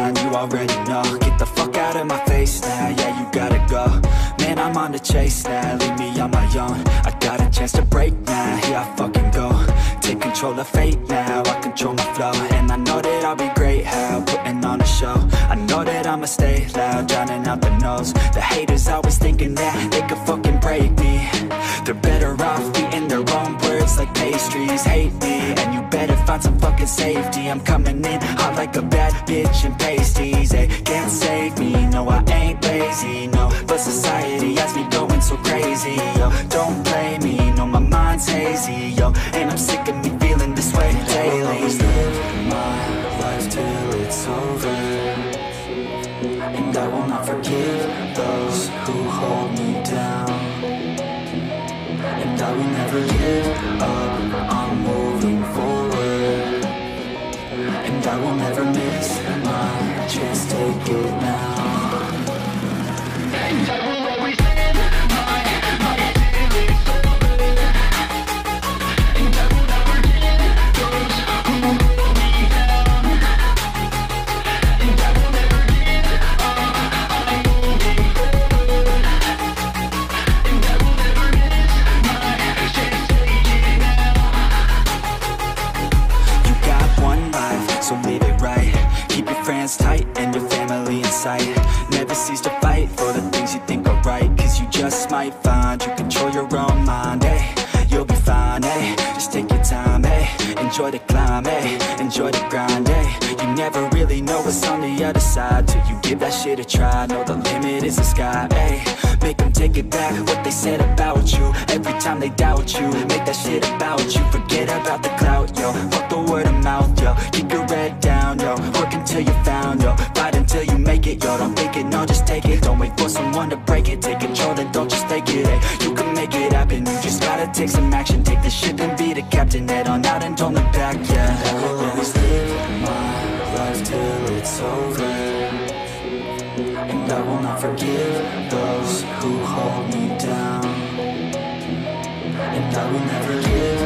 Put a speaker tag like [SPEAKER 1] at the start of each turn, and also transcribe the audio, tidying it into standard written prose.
[SPEAKER 1] mind, you already know. Get the fuck out of my face now, yeah, you gotta go. Man, I'm on the chase now, leave me on my own. I got a chance to break now, here I fucking go. Take control of fate now, I control my flow. And I know that I'll be great, how putting on a show. I know that I'ma stay loud, drowning out the noise. The haters always thinking that they could fucking break me. They're better off eating their own words like pastries. Hate me, and you better find some fucking safety. I'm coming in hot like a bad bitch in pasties. They can't save me, no I ain't lazy, no. But society has me going so crazy, yo. Don't blame me, no my mind's hazy, yo. And I'm sick of me feeling this way daily. I will always live my life till it's over, and I will not forgive those who hold me down. And I will never give up, I'm moving forward. And I will never miss my chance, take it now. And I will always live my life till it's over, and I will never give those who hold me down. And I will never give up, I'm moving forward. And I will never miss my chance, take it now. You got one life, so live it right. Keep your friends tight and your family in sight. Never cease to fight for the things you think are right, cause you just might find you control your own mind, eh? You'll be fine, eh? Just take your time, eh? Enjoy the climb, eh? Enjoy the grind, eh? You never really know what's on the other side till you give that shit a try. Know the limit is the sky, eh? Make them take it back, what they said about you. Every time they doubt you, make that shit about you. Forget about the clout, yo. Fuck the word of mouth, yo. Keep your head down, yo. Work until you're found, yo. Fight until you make it, yo. Don't think it, no, just take it. Don't wait for someone to break it. Take control and don't just take it, eh? You can make it happen, you just gotta take some action. Take the ship and be the captain. Head on out and don't look back, yeah. I will always live my life till it's over, and I will not forgive those who hold me down. And I will never give